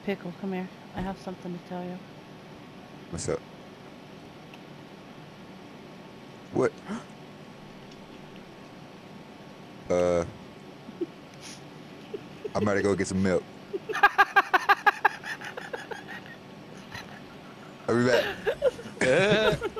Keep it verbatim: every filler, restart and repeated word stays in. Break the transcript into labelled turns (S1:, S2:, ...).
S1: Pickle, come here. I have something to tell you.
S2: What's up? What? Uh, I'm about to go get some milk. I'll be back.